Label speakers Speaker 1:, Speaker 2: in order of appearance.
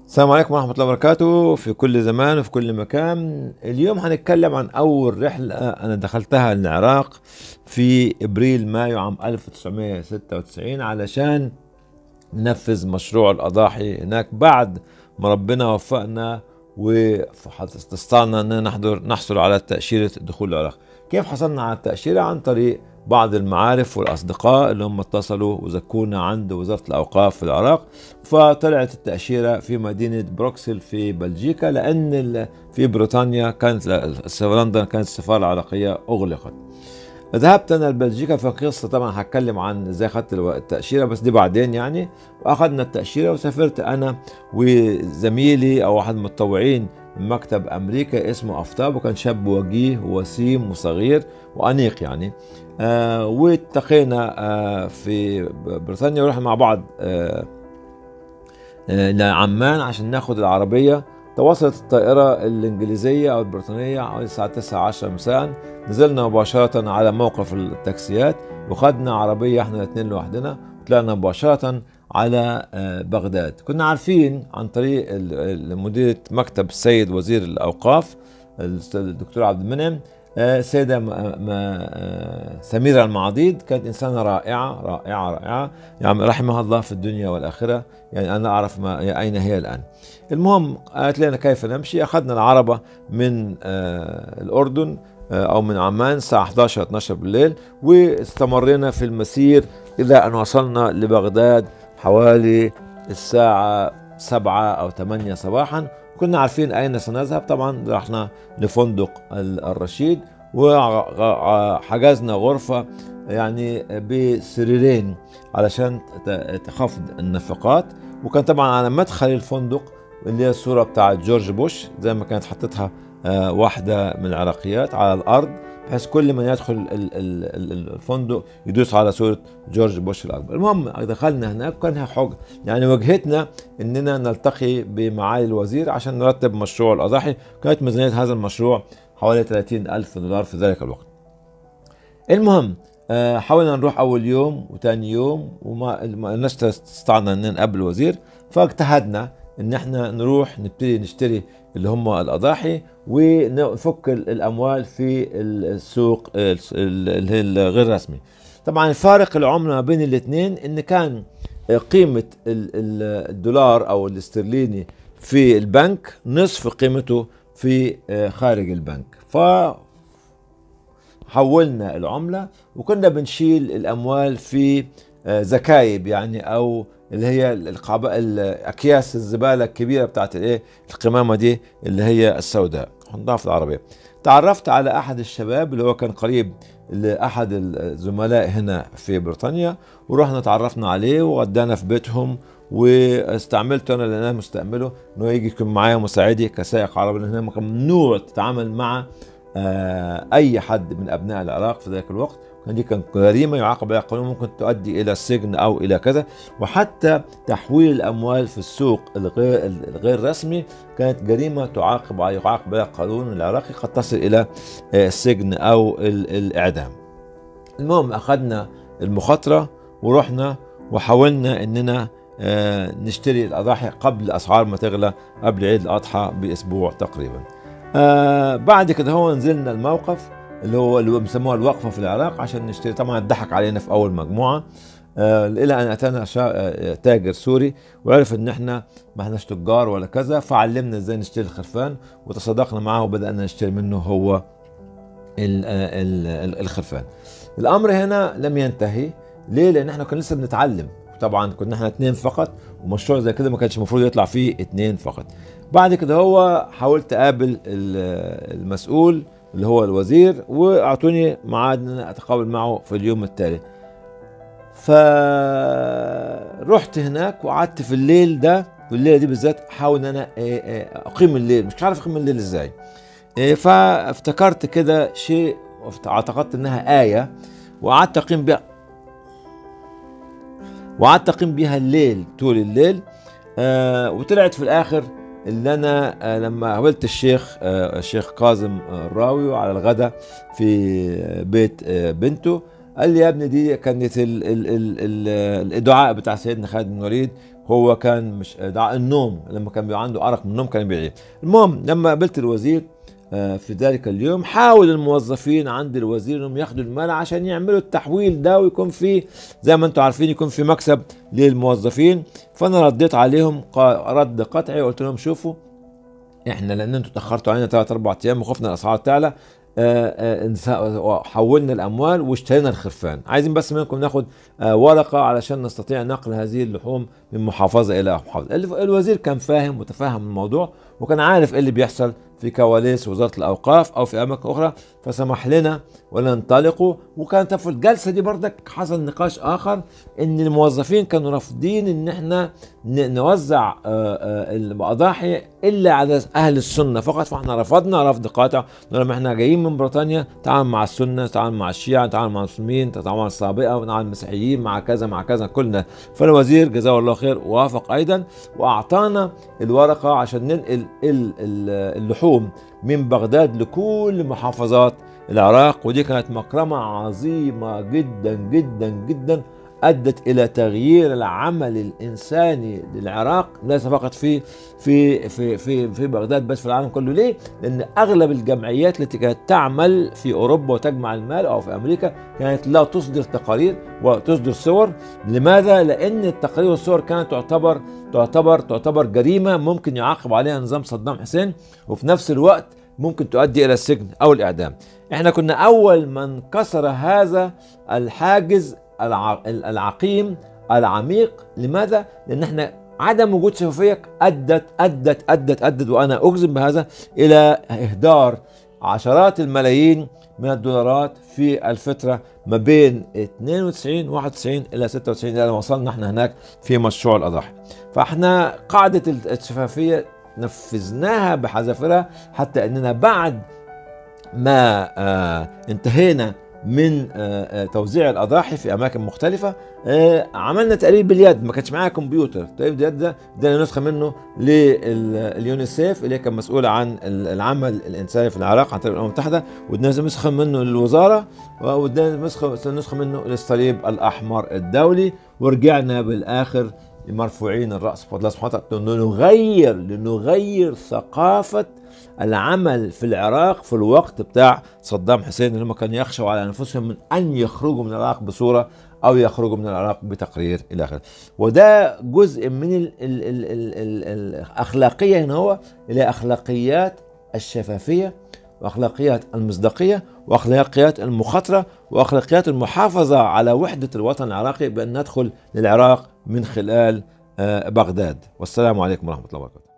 Speaker 1: السلام عليكم ورحمة الله وبركاته في كل زمان وفي كل مكان. اليوم هنتكلم عن أول رحلة أنا دخلتها العراق في إبريل مايو عام 1996 علشان ننفذ مشروع الأضاحي هناك بعد ما ربنا وفقنا واستطعنا أن نحصل على تأشيرة دخول العراق. كيف حصلنا على التأشيرة؟ عن طريق بعض المعارف والأصدقاء اللي هم اتصلوا وزكونا عند وزارة الأوقاف في العراق، فطلعت التأشيرة في مدينة بروكسل في بلجيكا، لأن في بريطانيا كانت لندن كانت السفارة العراقية أغلقت. ذهبت انا لبلجيكا، في قصه طبعا هتكلم عن ازاي اخذت التاشيره، بس دي بعدين يعني. واخذنا التاشيره وسافرت انا وزميلي او احد المتطوعين من مكتب امريكا اسمه افتاب، وكان شاب وجيه ووسيم وصغير وانيق يعني. والتقينا في بريطانيا ورحنا مع بعض لعمان عشان ناخد العربيه. تواصلت الطائرة الإنجليزية أو البريطانية حوالي الساعة 9 مساء. نزلنا مباشرة على موقف التاكسيات وخدنا عربية احنا الاثنين لوحدنا، طلعنا مباشرة على بغداد. كنا عارفين عن طريق مديرة مكتب السيد وزير الأوقاف الدكتور عبد المنعم، سيدة سميرة المعاضيد، كانت إنسانة رائعة رائعة رائعة يعني، رحمها الله في الدنيا والآخرة. يعني أنا أعرف أين هي الآن. المهم قالت لنا كيف نمشي. أخذنا العربة من الأردن أو من عمان الساعة 11 12 بالليل، واستمرينا في المسير إلى أن وصلنا لبغداد حوالي الساعة 7 أو 8 صباحا. كنا عارفين أين سنذهب. طبعا رحنا لفندق الرشيد وحجزنا غرفة يعني بسريرين علشان تخفض النفقات. وكان طبعا على مدخل الفندق اللي هي الصورة بتاعت جورج بوش زي ما كانت حطتها واحدة من العراقيات على الأرض، بحيث كل من يدخل الفندق يدوس على صورة جورج بوش الأكبر. المهم دخلنا هناك وكان حج يعني وجهتنا إننا نلتقي بمعالي الوزير عشان نرتب مشروع الأضاحي. كانت ميزانية هذا المشروع حوالي 30,000 دولار في ذلك الوقت. المهم حاولنا نروح أول يوم وتاني يوم وما استطعنا أن نقابل الوزير، فاجتهدنا ان احنا نروح نبتدي نشتري اللي هم الاضاحي ونفك الاموال في السوق اللي هي الغير رسمي. طبعا فارق العمله ما بين الاثنين ان كان قيمه الدولار او الاسترليني في البنك نصف قيمته في خارج البنك. فحولنا العمله وكنا بنشيل الاموال في زكايب يعني، او اللي هي الاكياس الزباله الكبيره بتاعت الايه القمامه دي اللي هي السوداء، نحطها في العربيه. تعرفت على احد الشباب اللي هو كان قريب لاحد الزملاء هنا في بريطانيا، ورحنا تعرفنا عليه وغدانا في بيتهم، واستعملته انا لان انا مستعمله انه يجي يكون معايا مساعدي كسائق عربي، لان هنا ممنوع تتعامل مع اي حد من ابناء العراق في ذلك الوقت. دي كانت جريمه يعاقب عليها قانون، ممكن تؤدي الى السجن او الى كذا. وحتى تحويل الاموال في السوق الغير رسمي كانت جريمه يعاقب عليها القانون العراقي، قد تصل الى السجن او الاعدام. المهم اخذنا المخاطره ورحنا وحاولنا اننا نشتري الاضاحي قبل الاسعار ما تغلى، قبل عيد الاضحى باسبوع تقريبا. بعد كده هو نزلنا الموقف اللي بيسموها الوقفه في العراق عشان نشتري. طبعا اتضحك علينا في اول مجموعه الى ان اتانا تاجر سوري وعرف ان احنا ما احناش تجار ولا كذا، فعلمنا ازاي نشتري الخرفان وتصادقنا معه وبدانا نشتري منه هو الخرفان. الامر هنا لم ينتهي. ليه؟ لان احنا كنا لسه بنتعلم. طبعا كنا احنا اتنين فقط، ومشروع زي كده ما كانش المفروض يطلع فيه اتنين فقط. بعد كده هو حاولت اقابل المسؤول اللي هو الوزير، واعطوني ميعاد ان انا اتقابل معه في اليوم التالي. فرحت هناك وقعدت في الليل ده، والليله دي بالذات احاول ان انا اقيم الليل، مش عارف اقيم الليل ازاي. فافتكرت كده شيء اعتقدت انها آية، وقعدت اقيم بها الليل طول الليل. وطلعت في الاخر اللي انا لما قابلت الشيخ كاظم الراوي على الغداء في بيت بنته، قال لي يا ابني دي كانت الدعاء بتاع سيدنا خالد بن الوليد، هو كان مش دعاء النوم، لما كان بيبقى عنده أرق من النوم كان بيعيه. المهم لما قابلت الوزير في ذلك اليوم، حاول الموظفين عند الوزير انهم ياخدوا المال عشان يعملوا التحويل ده، ويكون في زي ما انتم عارفين يكون في مكسب للموظفين. فانا رديت عليهم رد قطعي، قلت لهم شوفوا احنا لان انتم تاخرتوا علينا 3 4 ايام وخفنا الاسعار تعلى، حولنا الاموال واشترينا الخرفان، عايزين بس منكم ناخد ورقه علشان نستطيع نقل هذه اللحوم من محافظه الى محافظه. الوزير كان فاهم وتفهم الموضوع، وكان عارف ايه اللي بيحصل في كواليس وزاره الاوقاف او في اماكن اخرى، فسمح لنا وننطلقوا. وكانت في الجلسه دي بردك حصل نقاش اخر، ان الموظفين كانوا رافضين ان احنا نوزع الاضاحي الا على اهل السنه فقط، فاحنا رفضنا رفض قاطع. لما احنا جايين من بريطانيا، تعامل مع السنه، تعامل مع الشيعه، تعامل مع المسلمين، تعامل مع السابقه، مع المسيحيين، مع كذا مع كذا كلنا. فالوزير جزاه الله خير وافق ايضا، واعطانا الورقه عشان ننقل اللحوم من بغداد لكل محافظات العراق. ودي كانت مكرمة عظيمة جدا جدا جدا، أدت إلى تغيير العمل الإنساني للعراق، ليس فقط في بغداد بس، في العالم كله. ليه؟ لأن أغلب الجمعيات التي كانت تعمل في أوروبا وتجمع المال أو في أمريكا كانت لا تصدر تقارير وتصدر صور. لماذا؟ لأن التقارير والصور كانت تعتبر جريمة ممكن يعاقب عليها نظام صدام حسين، وفي نفس الوقت ممكن تؤدي إلى السجن أو الإعدام. احنا كنا أول من كسر هذا الحاجز العقيم العميق. لماذا؟ لأن احنا عدم وجود شفافية أدت وأنا أجزم بهذا إلى إهدار عشرات الملايين من الدولارات في الفترة ما بين 92 91 إلى 96 إلى وصلنا احنا هناك في مشروع الأضاحي. فاحنا قاعدة الشفافية نفذناها بحذافيرها، حتى أننا بعد ما انتهينا من توزيع الأضاحي في أماكن مختلفة، عملنا تقرير باليد، ما كانش معايا كمبيوتر. تقرير باليد ده ادينا نسخة منه لليونيسيف اللي كان مسؤول عن العمل الإنساني في العراق عن طريق الأمم المتحدة، وادينا نسخة منه للوزارة، وادينا نسخة منه للصليب الأحمر الدولي. ورجعنا بالآخر مرفوعين الرأس بفضل الله سبحانه وتعالى، لنغير ثقافة العمل في العراق في الوقت بتاع صدام حسين، اللي هم كانوا يخشوا على انفسهم من ان يخرجوا من العراق بصوره او يخرجوا من العراق بتقرير الى اخره. وده جزء من الاخلاقيه هنا، هو الى اخلاقيات الشفافيه واخلاقيات المصداقيه واخلاقيات المخاطره واخلاقيات المحافظه على وحده الوطن العراقي، بان ندخل للعراق من خلال بغداد. والسلام عليكم ورحمه الله وبركاته.